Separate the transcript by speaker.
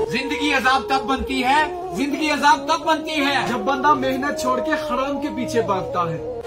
Speaker 1: जिंदगी अजाब तब बनती है, जिंदगी अजाब तब बनती है
Speaker 2: जब बंदा मेहनत छोड़ के हराम के पीछे भागता है।